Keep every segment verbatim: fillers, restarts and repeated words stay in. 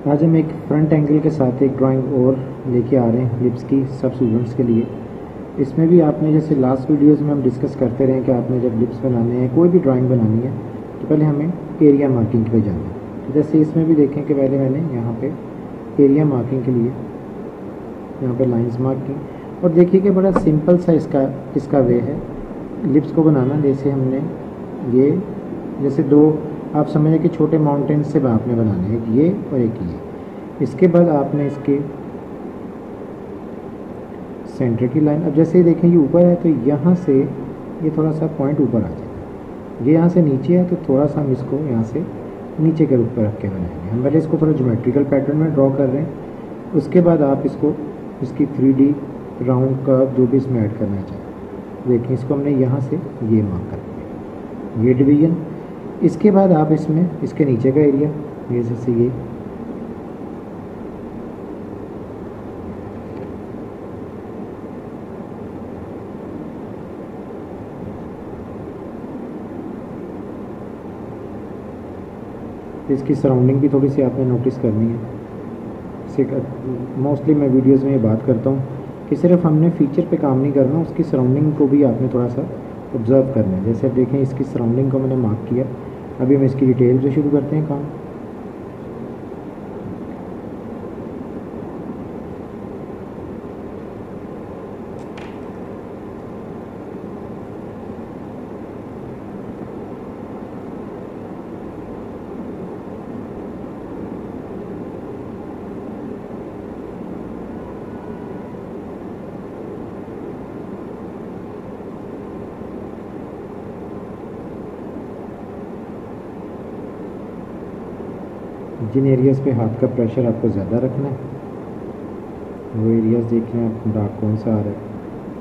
आज हम एक फ्रंट एंगल के साथ एक ड्राइंग और लेके आ रहे हैं लिप्स की सब स्टूडेंट्स के लिए। इसमें भी आपने जैसे लास्ट वीडियोस में हम डिस्कस करते रहे कि आपने जब लिप्स बनाने हैं, कोई भी ड्राइंग बनानी है, तो पहले हमें एरिया मार्किंग पे जाना है। तो जैसे इसमें भी देखें कि पहले मैंने यहाँ पे एरिया मार्किंग के लिए यहाँ पे लाइंस मार्क की, और देखिए कि बड़ा सिंपल सा इसका इसका वे है लिप्स को बनाना। जैसे हमने ये जैसे दो आप समझें कि छोटे माउंटेन्स से आपने बनाने हैं, एक ये और एक ये। इसके बाद आपने इसके सेंटर की लाइन, अब जैसे देखें ये ऊपर है तो यहाँ से ये थोड़ा सा पॉइंट ऊपर आ जाएगा। ये यहाँ से नीचे है तो थोड़ा सा हम इसको यहाँ से नीचे के रूप पर रख के बनाएंगे। हम पहले इसको थोड़ा ज्योमेट्रिकल पैटर्न में ड्रॉ कर रहे हैं, उसके बाद आप इसको इसकी थ्री डी राउंड का जो भी इसमें ऐड करना चाहें। देखिए इसको हमने यहाँ से ये मार्क कर दिया, ये डिवीजन। इसके बाद आप इसमें इसके नीचे का एरिया, ये जैसे ये इसकी सराउंडिंग भी थोड़ी सी आपने नोटिस करनी है। मोस्टली मैं वीडियोस में ये बात करता हूँ कि सिर्फ हमने फीचर पे काम नहीं करना, उसकी सराउंडिंग को भी आपने थोड़ा सा ऑब्जर्व करना है। जैसे अब देखें इसकी सराउंडिंग को मैंने मार्क किया। अभी हम इसकी डिटेल से शुरू करते हैं काम। जिन एरियाज़ पे हाथ का प्रेशर आपको ज़्यादा रखना है वो एरियाज़ देख लें आप, डार्क कौन सा आ रहा है।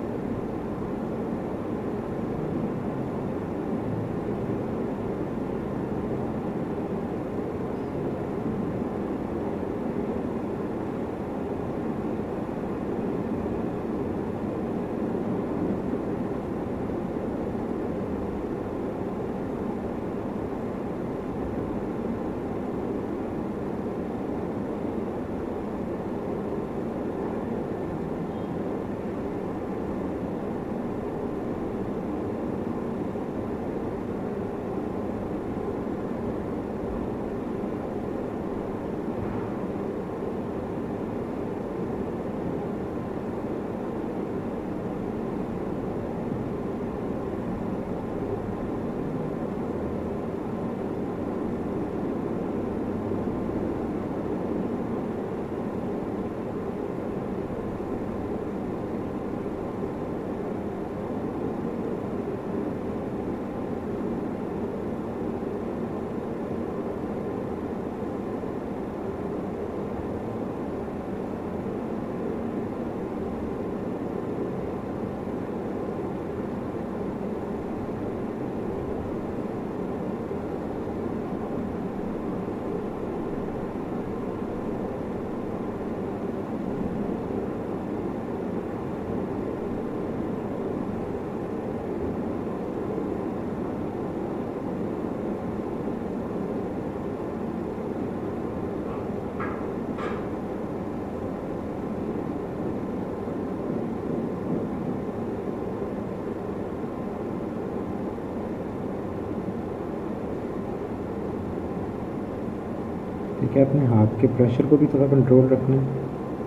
ठीक है, अपने हाथ के प्रेशर को भी थोड़ा कंट्रोल रखना है,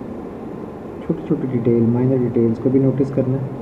छोटी छोटी डिटेल, माइनर डिटेल्स को भी नोटिस करना है।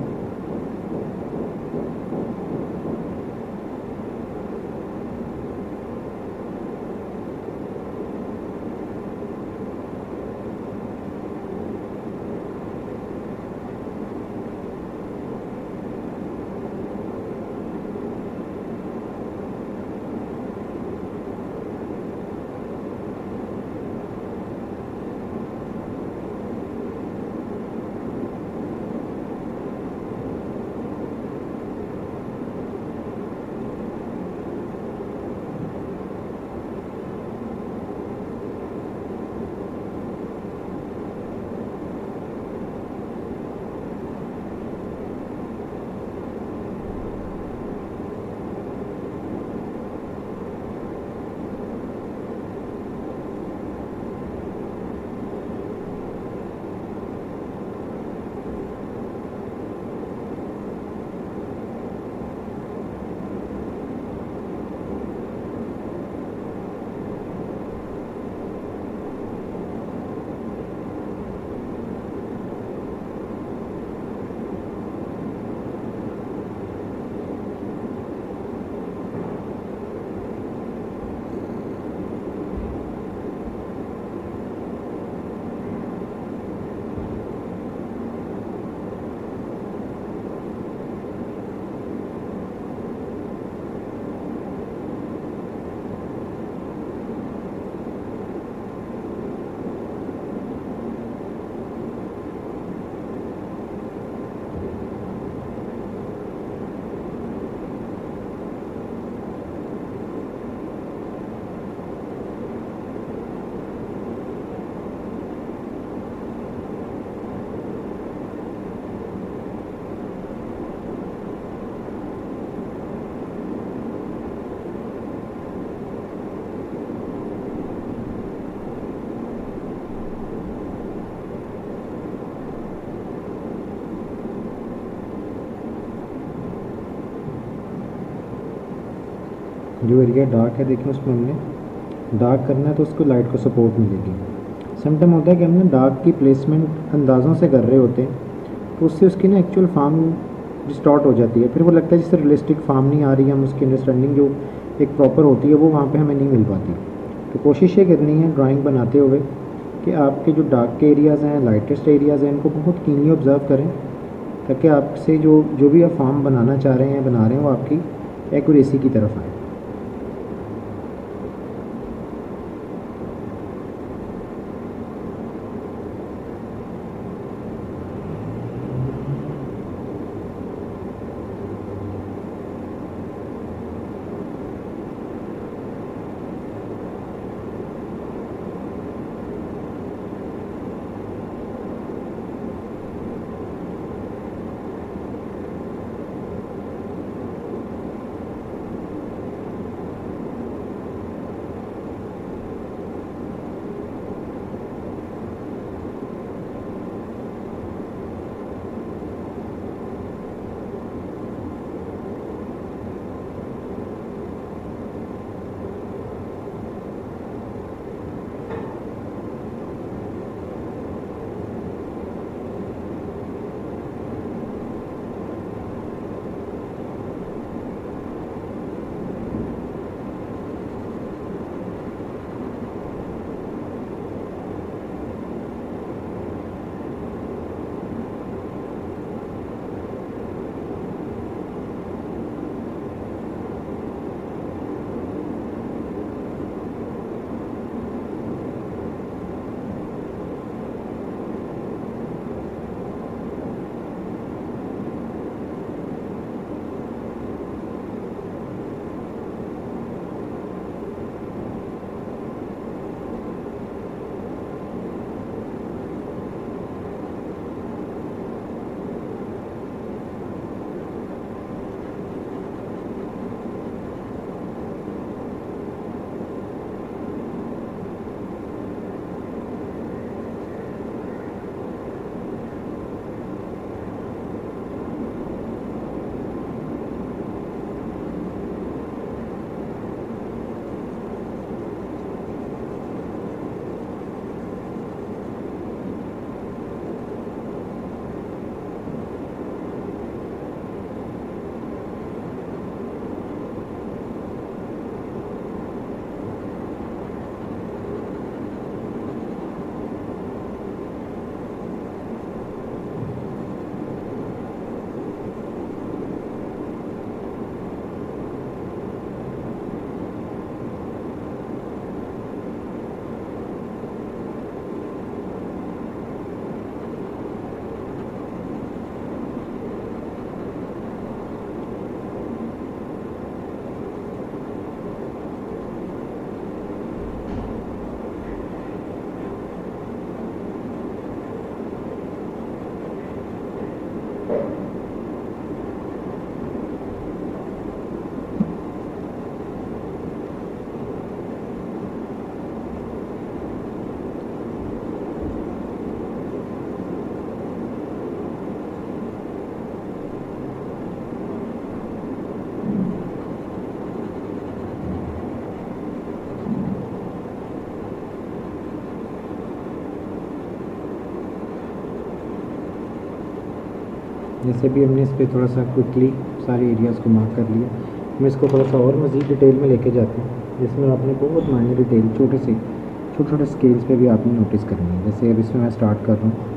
जो एरिया डार्क है देखिए उसमें हमने डार्क करना है तो उसको लाइट को सपोर्ट मिलेगी। समटाइम होता है कि हम ना डार्क की प्लेसमेंट अंदाज़ों से कर रहे होते हैं तो उससे उसकी ना एक्चुअल फार्म डिस्टॉर्ट हो जाती है, फिर वो लगता है जैसे रियलिस्टिक फार्म नहीं आ रही है, हम उसकी अंडरस्टैंडिंग जो एक प्रॉपर होती है वो वहाँ पे हमें नहीं मिल पाती। तो कोशिश ये करनी है ड्राइंग बनाते हुए कि आपके जो डार्क के एरियाज़ हैं, लाइटेस्ट एरियाज़ हैं, इनको बहुत कीनली ऑब्जर्व करें ताकि आपसे जो जो भी आप फार्म बनाना चाह रहे हैं बना रहे हैं वो आपकी एक्यूरेसी की तरफ आए। जैसे भी हमने इस पर थोड़ा सा क्विकली सारे एरियाज़ को मार्क कर लिया, हम इसको थोड़ा सा और मज़ीद डिटेल में लेके जाते हैं जिसमें आपने बहुत माइनर डिटेल छोटे से छोटे छोटे स्केल्स पे भी आपने नोटिस करनी है। जैसे अब इसमें मैं स्टार्ट कर रहा हूँ